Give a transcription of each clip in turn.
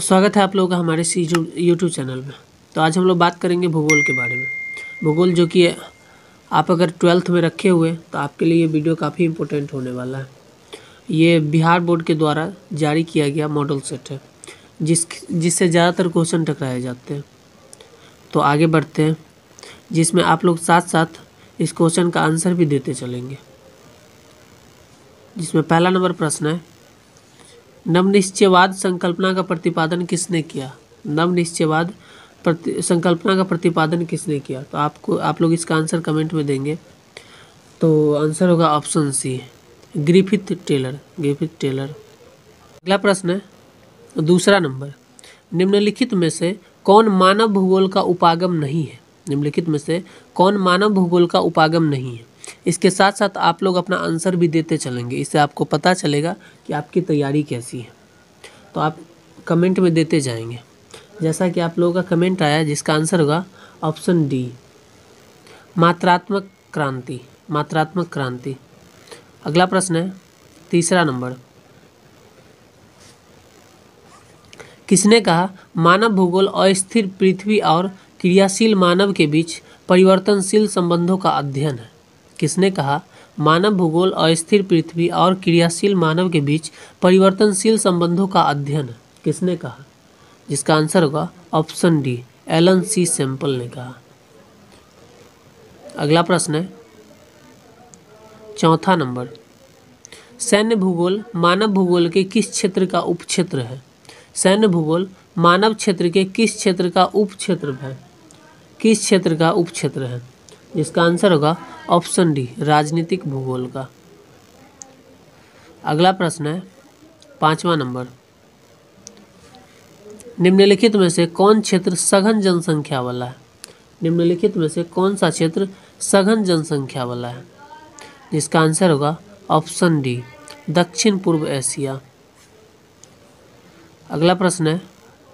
स्वागत है आप लोगों का हमारे यूट्यूब चैनल में। तो आज हम लोग बात करेंगे भूगोल के बारे में। भूगोल जो कि आप अगर 12th में रखे हुए तो आपके लिए ये वीडियो काफ़ी इम्पोर्टेंट होने वाला है। ये बिहार बोर्ड के द्वारा जारी किया गया मॉडल सेट है जिससे ज़्यादातर क्वेश्चन टकराए जाते हैं। तो आगे बढ़ते हैं, जिसमें आप लोग साथ साथ इस क्वेश्चन का आंसर भी देते चलेंगे। जिसमें पहला नंबर प्रश्न है, नवनिश्चयवाद संकल्पना का प्रतिपादन किसने किया? नवनिश्चयवाद संकल्पना का प्रतिपादन किसने किया? तो आप लोग इसका आंसर कमेंट में देंगे। तो आंसर होगा ऑप्शन सी, ग्रिफिथ टेलर। अगला प्रश्न है, दूसरा नंबर, निम्नलिखित में से कौन मानव भूगोल का उपागम नहीं है? निम्नलिखित में से कौन मानव भूगोल का उपागम नहीं है? इसके साथ साथ आप लोग अपना आंसर भी देते चलेंगे, इससे आपको पता चलेगा कि आपकी तैयारी कैसी है। तो आप कमेंट में देते जाएंगे जैसा कि आप लोगों का कमेंट आया, जिसका आंसर होगा ऑप्शन डी, मात्रात्मक क्रांति। अगला प्रश्न है, तीसरा नंबर, किसने कहा मानव भूगोल अस्थिर पृथ्वी और क्रियाशील मानव के बीच परिवर्तनशील संबंधों का अध्ययन है? किसने कहा मानव भूगोल अस्थिर पृथ्वी और क्रियाशील मानव के बीच परिवर्तनशील संबंधों का अध्ययन है? किसने कहा? जिसका आंसर होगा option D, Ellen C Semple ने कहा। अगला प्रश्न है, चौथा नंबर, सैन्य भूगोल मानव भूगोल के किस क्षेत्र का उपक्षेत्र है? सैन्य भूगोल मानव क्षेत्र के किस क्षेत्र का उपक्षेत्र है? किस क्षेत्र का उपक्षेत्र है? जिसका आंसर होगा ऑप्शन डी, राजनीतिक भूगोल का। अगला प्रश्न है, पांचवा नंबर, निम्नलिखित में से कौन क्षेत्र सघन जनसंख्या वाला है? निम्नलिखित में से कौन सा क्षेत्र सघन जनसंख्या वाला है? जिसका आंसर होगा ऑप्शन डी, दक्षिण पूर्व एशिया। अगला प्रश्न है,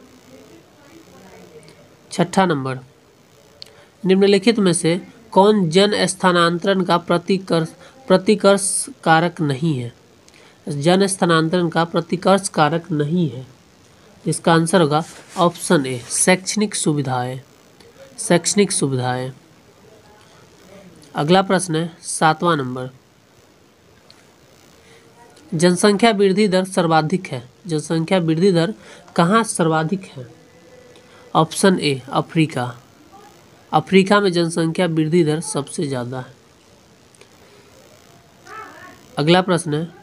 छठा नंबर, निम्नलिखित में से कौन जन स्थानांतरण का प्रतिकर्ष कारक नहीं है? जन स्थानांतरण का प्रतिकर्ष कारक नहीं है। इसका आंसर होगा ऑप्शन ए, शैक्षणिक सुविधाएं। अगला प्रश्न है, सातवां नंबर, जनसंख्या वृद्धि दर सर्वाधिक है। जनसंख्या वृद्धि दर कहाँ सर्वाधिक है? ऑप्शन ए, अफ्रीका में जनसंख्या वृद्धि दर सबसे ज़्यादा है। अगला प्रश्न है,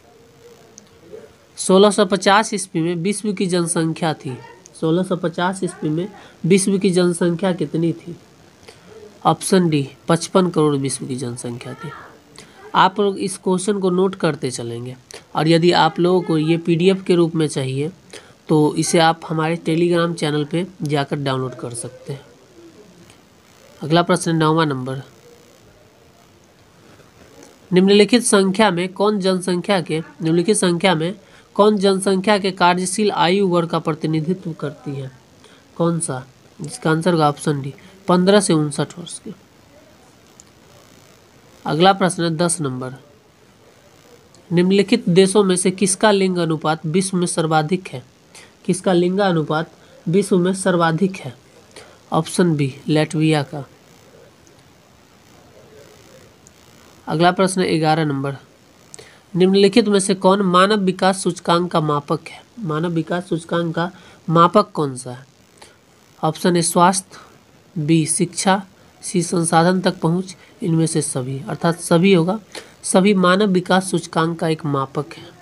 1650 ईस्वी में विश्व की जनसंख्या थी। 1650 ईस्वी में विश्व की जनसंख्या कितनी थी? ऑप्शन डी, 55 करोड़ विश्व की जनसंख्या थी। आप लोग इस क्वेश्चन को नोट करते चलेंगे, और यदि आप लोगों को ये PDF के रूप में चाहिए तो इसे आप हमारे टेलीग्राम चैनल पे जाकर डाउनलोड कर सकते हैं। अगला प्रश्न, 9वां नंबर, निम्नलिखित संख्या में कौन जनसंख्या के कार्यशील आयु वर्ग का प्रतिनिधित्व करती है? कौन सा? जिसका आंसर होगा ऑप्शन डी, 15 से 59 वर्ष के। अगला प्रश्न है, 10 नंबर, निम्नलिखित देशों में से किसका लिंग अनुपात विश्व में सर्वाधिक है? किसका लिंगानुपात विश्व में सर्वाधिक है? ऑप्शन बी, लैटविया का। अगला प्रश्न 11 नंबर, निम्नलिखित में से कौन मानव विकास सूचकांक का मापक है? मानव विकास सूचकांक का मापक कौन सा है? ऑप्शन ए, स्वास्थ्य, बी, शिक्षा, सी, संसाधन तक पहुंच, इनमें से सभी, अर्थात सभी होगा। सभी मानव विकास सूचकांक का एक मापक है।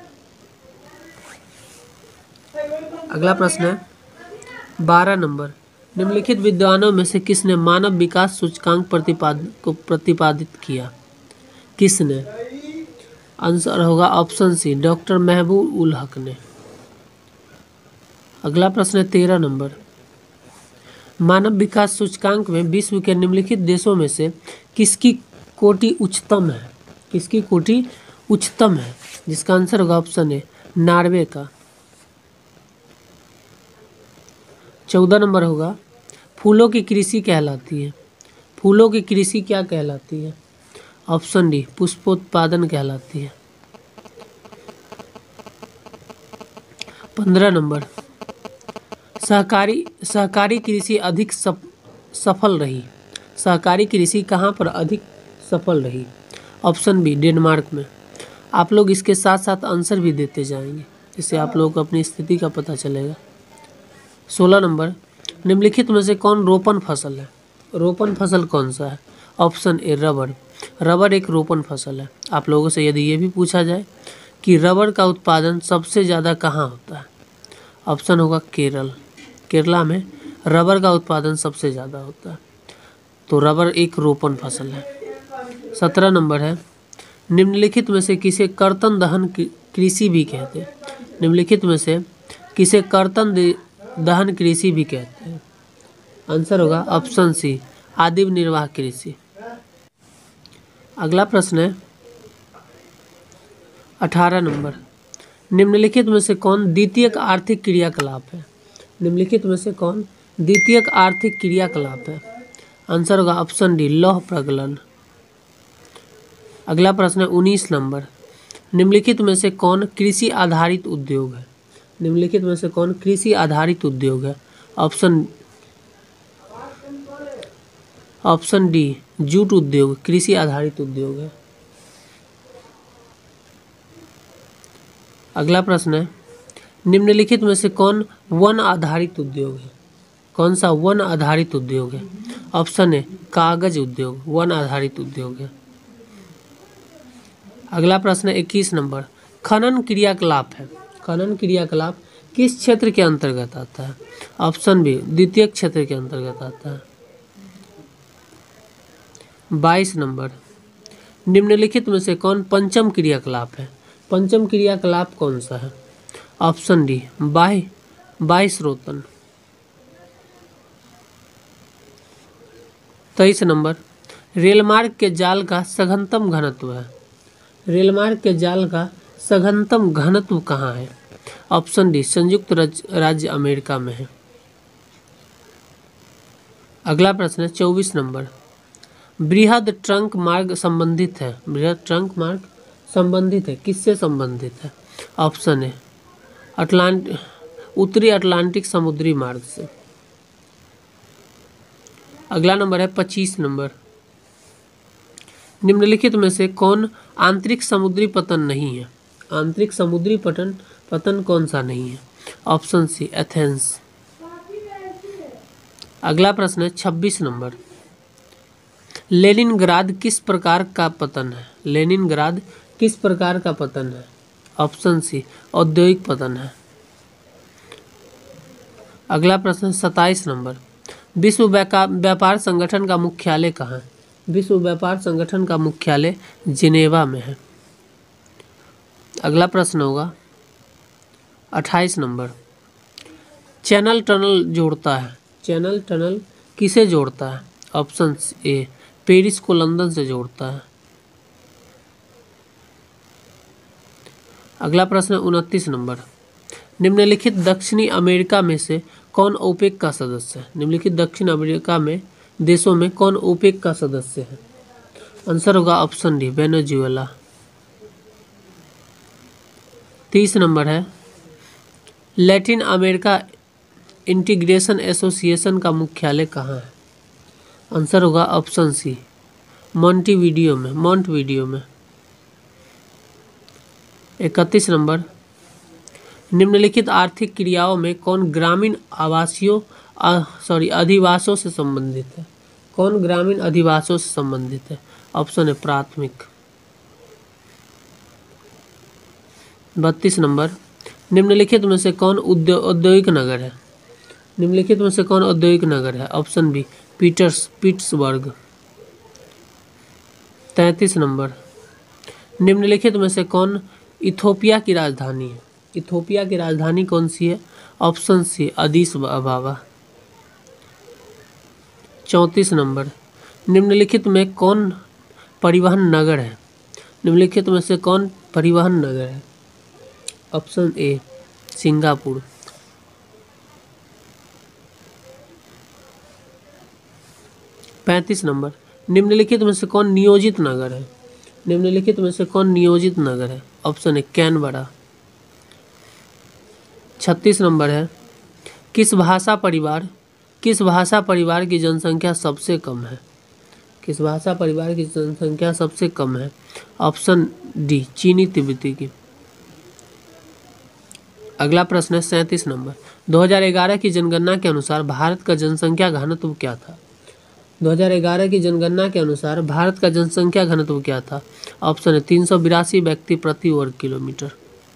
अगला प्रश्न है, 12 नंबर, निम्नलिखित विद्वानों में से किसने मानव विकास सूचकांक प्रतिपादित किया? किसने? आंसर होगा ऑप्शन सी, डॉक्टर महबूब उल हक ने। अगला प्रश्न है, 13 नंबर, मानव विकास सूचकांक में विश्व के निम्नलिखित देशों में से किसकी कोटि उच्चतम है? किसकी कोटि उच्चतम है? जिसका आंसर होगा ऑप्शन ए, नॉर्वे का। 14 नंबर होगा, फूलों की कृषि कहलाती है। फूलों की कृषि क्या कहलाती है? ऑप्शन डी, पुष्पोत्पादन कहलाती है। 15 नंबर, सहकारी कृषि अधिक सफल रही। सहकारी कृषि कहाँ पर अधिक सफल रही? ऑप्शन बी, डेनमार्क में। आप लोग इसके साथ साथ आंसर भी देते जाएंगे, इससे आप लोगों को अपनी स्थिति का पता चलेगा। 16 नंबर, निम्नलिखित में से कौन रोपण फसल है? रोपण फसल कौन सा है? ऑप्शन ए, रबर। रबर एक रोपण फसल है। आप लोगों से यदि ये भी पूछा जाए कि रबर का उत्पादन सबसे ज़्यादा कहाँ होता है, ऑप्शन होगा केरल। केरला में रबर का उत्पादन सबसे ज़्यादा होता है, तो रबर एक रोपण फसल है। 17 नंबर है, निम्नलिखित में से किसे कर्तन दहन कृषि भी कहते हैं? निम्नलिखित में से किसे कर्तन दहन कृषि भी कहते हैं? आंसर होगा ऑप्शन सी, आदिम निर्वाह कृषि। अगला प्रश्न है 18 नंबर, निम्नलिखित में से कौन द्वितीयक आर्थिक क्रियाकलाप है? निम्नलिखित में से कौन द्वितीयक आर्थिक क्रियाकलाप है? आंसर होगा ऑप्शन डी, लौह प्रगलन। अगला प्रश्न है 19 नंबर, निम्नलिखित में से कौन कृषि आधारित उद्योग है? निम्नलिखित में से कौन कृषि आधारित उद्योग है? ऑप्शन डी, जूट उद्योग कृषि आधारित उद्योग है। अगला प्रश्न है, निम्नलिखित में से कौन वन आधारित उद्योग है? कौन सा वन आधारित उद्योग है? ऑप्शन है कागज उद्योग वन आधारित उद्योग है। अगला प्रश्न है 21 नंबर, खनन क्रियाकलाप है। खनन क्रियाकलाप किस क्षेत्र के अंतर्गत आता है? ऑप्शन बी, द्वितीयक क्षेत्र के अंतर्गत आता है। 22 नंबर, निम्नलिखित में से कौन पंचम क्रियाकलाप है? पंचम क्रियाकलाप कौन सा है? ऑप्शन डी, बाह्य स्रोतन। 23 नंबर, रेलमार्ग के जाल का सघनतम घनत्व है। रेलमार्ग के जाल का सघनतम घनत्व कहाँ है? ऑप्शन डी, संयुक्त राज्य अमेरिका में है। अगला प्रश्न है 24 नंबर, बृहद ट्रंक मार्ग संबंधित है। बृहद ट्रंक मार्ग संबंधित है, किससे संबंधित है? ऑप्शन है उत्तरी अटलांटिक समुद्री मार्ग से। अगला नंबर है 25 नंबर, निम्नलिखित में से कौन आंतरिक समुद्री पतन नहीं है? आंतरिक समुद्री पतन कौन सा नहीं है? Option C, Athens. अगला प्रश्न है 26 नंबर, लेनिनग्राद किस प्रकार का पतन है? लेनिनग्राद किस प्रकार का पतन है? ऑप्शन सी, औद्योगिक पतन है। अगला प्रश्न 27 नंबर, विश्व व्यापार संगठन का मुख्यालय कहाँ है? विश्व व्यापार संगठन का मुख्यालय जिनेवा में है। अगला प्रश्न होगा 28 नंबर, चैनल टनल जोड़ता है। चैनल टनल किसे जोड़ता है? ऑप्शन ए, पेरिस को लंदन से जोड़ता है। अगला प्रश्न 29 नंबर, निम्नलिखित दक्षिणी अमेरिका में से कौन ओपेक का सदस्य है? निम्नलिखित दक्षिण अमेरिका में देशों में कौन ओपेक का सदस्य है? आंसर होगा ऑप्शन डी, वेनेजुएला। 30 नंबर है, लैटिन अमेरिका इंटीग्रेशन एसोसिएशन का मुख्यालय कहाँ है? आंसर होगा ऑप्शन सी, मॉन्टेविडियो में। 31 नंबर, निम्नलिखित आर्थिक क्रियाओं में कौन ग्रामीण अधिवासों से संबंधित है? कौन ग्रामीण अधिवासों से संबंधित है? ऑप्शन है प्राथमिक। 32 नंबर, निम्नलिखित में से कौन औद्योगिक नगर है? निम्नलिखित में से कौन औद्योगिक नगर है? Option B, Pittsburgh. 33 नंबर, निम्नलिखित में से कौन इथोपिया की राजधानी है? इथोपिया की राजधानी कौन सी है? ऑप्शन सी, अदीस अबाबा। 34 नंबर, निम्नलिखित में कौन परिवहन नगर है? निम्नलिखित में से कौन परिवहन नगर है? ऑप्शन ए, सिंगापुर। 35 नंबर, निम्नलिखित में से कौन नियोजित नगर है? निम्नलिखित में से कौन नियोजित नगर है? ऑप्शन है कैनबरा। 36 नंबर है, किस भाषा परिवार की जनसंख्या सबसे कम है? किस भाषा परिवार की जनसंख्या सबसे कम है? ऑप्शन डी चीनी तिब्बती की। अगला प्रश्न है 37 नंबर। 2011 की जनगणना के अनुसार भारत का जनसंख्या घनत्व क्या था? 2011 की जनगणना के अनुसार भारत का जनसंख्या घनत्व क्या था? ऑप्शन है 382 व्यक्ति प्रति वर्ग किलोमीटर।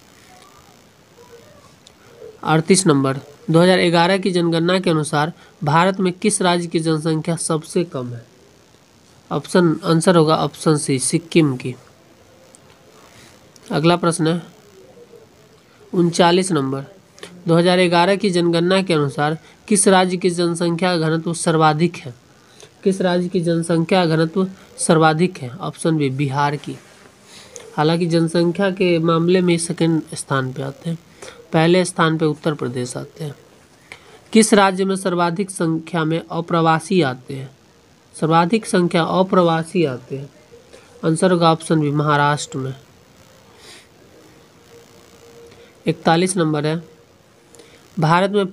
38 नंबर। 2011 की जनगणना के अनुसार भारत में किस राज्य की जनसंख्या सबसे कम है? ऑप्शन आंसर होगा ऑप्शन सी सिक्किम की। अगला प्रश्न है 39 नंबर। 2011 की जनगणना के अनुसार किस राज्य की जनसंख्या घनत्व सर्वाधिक है? किस राज्य की जनसंख्या घनत्व सर्वाधिक है? ऑप्शन बी बिहार की। हालांकि जनसंख्या के मामले में सेकंड स्थान पे आते हैं, पहले स्थान पे उत्तर प्रदेश आते हैं। किस राज्य में सर्वाधिक संख्या में अप्रवासी आते हैं? सर्वाधिक संख्या अप्रवासी आते हैं। आंसर होगा ऑप्शन बी महाराष्ट्र में। 41 नंबर है। भारत में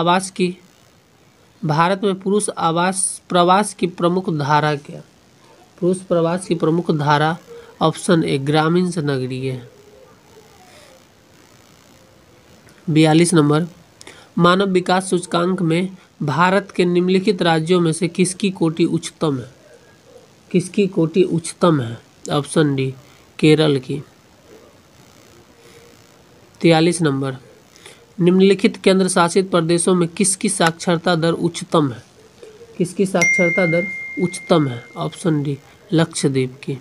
पुरुष प्रवास की प्रमुख धारा क्या? पुरुष प्रवास की प्रमुख धारा ऑप्शन ए ग्रामीण से नगरीय है। 42 नंबर। मानव विकास सूचकांक में भारत के निम्नलिखित राज्यों में से किसकी कोटि उच्चतम है? किसकी कोटि उच्चतम है? ऑप्शन डी केरल की। 43 नंबर। निम्नलिखित केंद्र शासित प्रदेशों में किसकी साक्षरता दर उच्चतम है? किसकी साक्षरता दर उच्चतम है? ऑप्शन डी लक्षद्वीप की।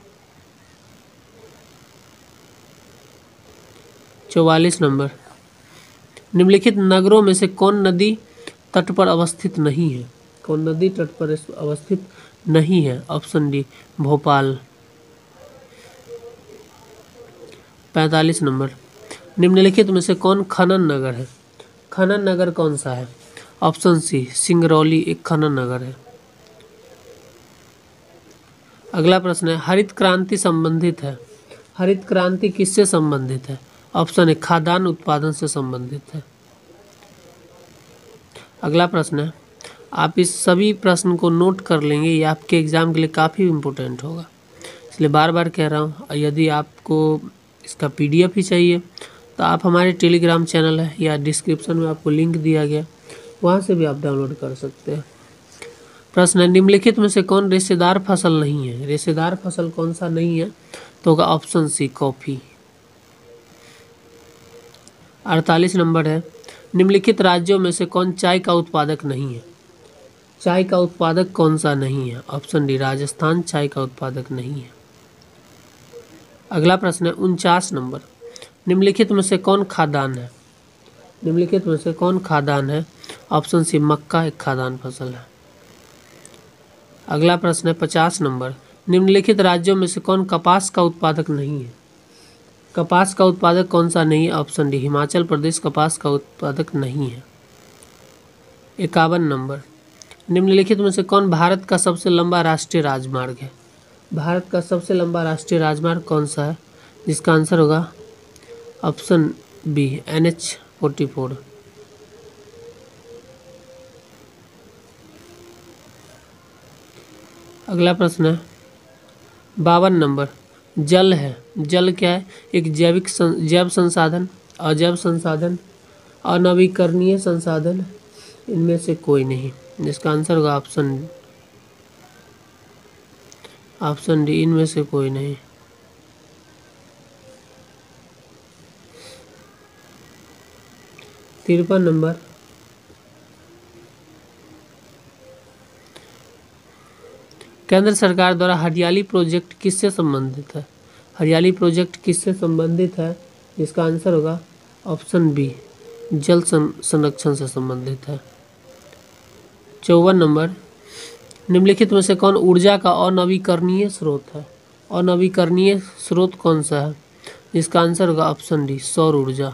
44 नंबर। निम्नलिखित नगरों में से कौन नदी तट पर अवस्थित नहीं है? कौन नदी तट पर अवस्थित नहीं है? Option D Bhopal. 45 नंबर। निम्नलिखित में से कौन खनन नगर है? खनन नगर कौन सा है? ऑप्शन सी सिंगरौली एक खनन नगर है। अगला प्रश्न है हरित क्रांति संबंधित है। हरित क्रांति किससे संबंधित है? ऑप्शन है खाद्यान्न उत्पादन से संबंधित है। अगला प्रश्न है, आप इस सभी प्रश्न को नोट कर लेंगे, ये आपके एग्जाम के लिए काफ़ी इम्पोर्टेंट होगा, इसलिए बार बार कह रहा हूँ। यदि आपको इसका PDF ही चाहिए तो आप हमारे टेलीग्राम चैनल है या डिस्क्रिप्शन में आपको लिंक दिया गया, वहाँ से भी आप डाउनलोड कर सकते हैं। प्रश्न है निम्नलिखित में से कौन रेशेदार फसल नहीं है? रेशेदार फसल कौन सा नहीं है? तो होगा ऑप्शन सी कॉफ़ी। 48 नंबर है निम्नलिखित राज्यों में से कौन चाय का उत्पादक नहीं है? चाय का उत्पादक कौन सा नहीं है? ऑप्शन डी राजस्थान चाय का उत्पादक नहीं है। अगला प्रश्न है 49 नंबर, निम्नलिखित में से कौन खाद्यान्न है? निम्नलिखित में से कौन खाद्यान्न है? ऑप्शन सी मक्का एक खाद्यान्न फसल है। अगला प्रश्न है 50 नंबर, निम्नलिखित राज्यों में से कौन कपास का उत्पादक नहीं है? कपास का उत्पादक कौन सा नहीं है? ऑप्शन डी हिमाचल प्रदेश कपास का उत्पादक नहीं है। 51 नंबर, निम्नलिखित में से कौन भारत का सबसे लंबा राष्ट्रीय राजमार्ग है? भारत का सबसे लंबा राष्ट्रीय राजमार्ग कौन सा है? जिसका आंसर होगा ऑप्शन बी NH-44। अगला प्रश्न है 52 नंबर, जल है। जल क्या है? एक जैव संसाधन, अजैव संसाधन, अनवीकरणीय संसाधन, इनमें से कोई नहीं। जिसका आंसर होगा ऑप्शन डी इनमें से कोई नहीं। तिरपन नंबर, केंद्र सरकार द्वारा हरियाली प्रोजेक्ट किससे संबंधित है? हरियाली प्रोजेक्ट किससे संबंधित है? जिसका आंसर होगा ऑप्शन बी जल संरक्षण से संबंधित है। 54 नंबर, निम्नलिखित में से कौन ऊर्जा का अनवीकरणीय स्रोत है? अनवीकरणीय स्रोत कौन सा है? जिसका आंसर होगा ऑप्शन डी सौर ऊर्जा।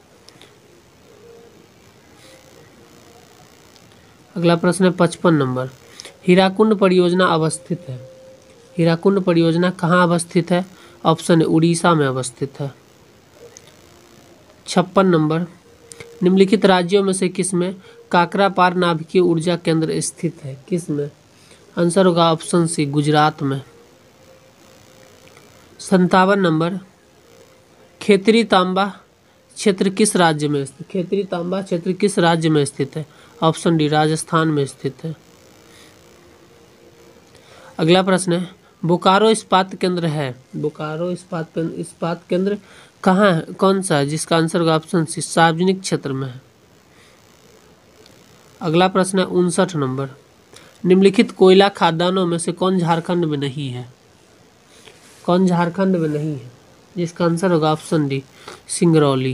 अगला प्रश्न है 55 नंबर, हीराकुंड परियोजना अवस्थित है। हीराकुंड परियोजना कहाँ अवस्थित है? ऑप्शन है उड़ीसा में अवस्थित है। 56 नंबर, निम्नलिखित राज्यों में से किसमें काकरापार नाभिकीय ऊर्जा केंद्र स्थित है? किसमें? आंसर होगा ऑप्शन सी, गुजरात में। 57 नंबर, खेतरी तांबा क्षेत्र किस राज्य में स्थित? खेतरी तांबा क्षेत्र किस राज्य में स्थित है? ऑप्शन डी, राजस्थान में स्थित है। अगला प्रश्न है, बोकारो इस्पात केंद्र है, बोकारो इस्पात केंद्र कहाँ है, कौन सा है? जिसका आंसर होगा ऑप्शन सी, सार्वजनिक क्षेत्र में है। अगला प्रश्न है 59 नंबर, निम्नलिखित कोयला खदानों में से कौन झारखंड में नहीं है? कौन झारखंड में नहीं है? जिसका आंसर होगा ऑप्शन डी, सिंगरौली।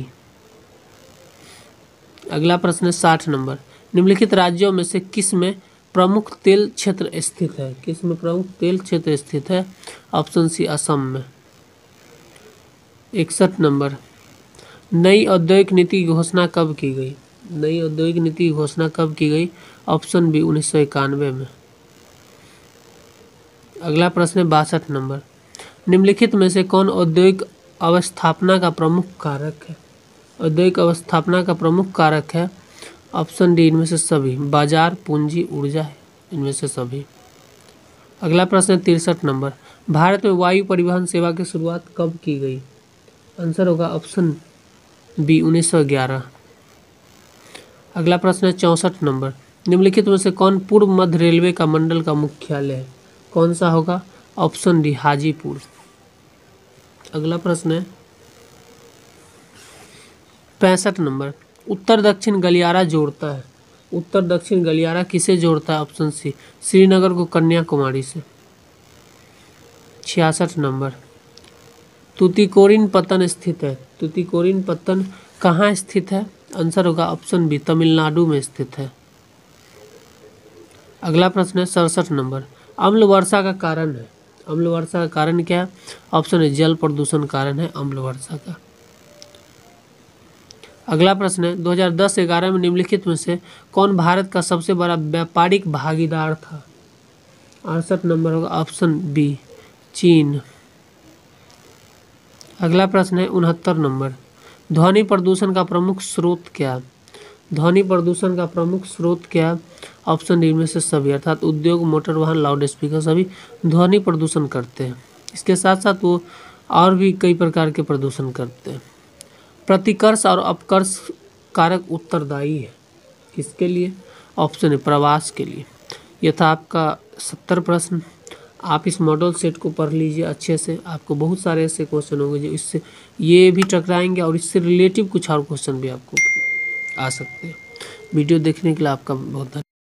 अगला प्रश्न है 60 नंबर, निम्नलिखित राज्यों में से किस में प्रमुख तेल क्षेत्र स्थित है? किस में प्रमुख तेल क्षेत्र स्थित है? ऑप्शन सी, असम में। 61 नंबर, नई औद्योगिक नीति की घोषणा कब की गई? नई औद्योगिक नीति की घोषणा कब की गई? ऑप्शन बी, 1991 में। अगला प्रश्न है 62 नंबर, निम्नलिखित में से कौन औद्योगिक अवस्थापना का प्रमुख कारक है? औद्योगिक अवस्थापना का प्रमुख कारक है? ऑप्शन डी, इनमें से सभी। बाजार, पूंजी, ऊर्जा है, इनमें से सभी। अगला प्रश्न है 63 नंबर, भारत में वायु परिवहन सेवा की शुरुआत कब की गई? आंसर होगा ऑप्शन बी, 1911। अगला प्रश्न है 64 नंबर, निम्नलिखित में से कौन पूर्व मध्य रेलवे का मंडल का मुख्यालय है? कौन सा होगा? Option D, Hajipur. अगला प्रश्न है 65 नंबर, उत्तर दक्षिण गलियारा जोड़ता है, उत्तर दक्षिण गलियारा किसे जोड़ता है? ऑप्शन सी, श्रीनगर को कन्याकुमारी से। 66 नंबर, तूतीकोरिन पत्तन स्थित है, तूतीकोरिन पत्तन कहाँ स्थित है? आंसर होगा ऑप्शन बी, तमिलनाडु में स्थित है। अगला प्रश्न है 67 नंबर, अम्ल वर्षा का कारण है, अम्ल वर्षा का कारण क्या है? ऑप्शन है, जल प्रदूषण कारण है अम्ल वर्षा का। अगला प्रश्न है 2010-11 में निम्नलिखित में से कौन भारत का सबसे बड़ा व्यापारिक भागीदार था? 68 नंबर होगा ऑप्शन बी, चीन। अगला प्रश्न है 69 नंबर, ध्वनि प्रदूषण का प्रमुख स्रोत क्या? ध्वनि प्रदूषण का प्रमुख स्रोत क्या? ऑप्शन डी, में से सभी, अर्थात उद्योग, मोटर वाहन, लाउड स्पीकर, सभी ध्वनि प्रदूषण करते हैं। इसके साथ साथ वो और भी कई प्रकार के प्रदूषण करते हैं। प्रतिकर्ष और अपकर्ष कारक उत्तरदायी है किसके लिए? ऑप्शन है, प्रवास के लिए। यह था आपका 70 प्रश्न। आप इस मॉडल सेट को पढ़ लीजिए अच्छे से, आपको बहुत सारे ऐसे क्वेश्चन होंगे जो इससे ये भी टकराएंगे और इससे रिलेटिव कुछ और क्वेश्चन भी आपको आ सकते हैं। वीडियो देखने के लिए आपका बहुत धन्यवाद।